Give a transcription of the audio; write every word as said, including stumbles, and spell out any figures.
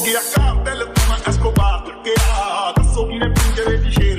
a cartel come Escobar, che ha, adesso chi ne pinge le dice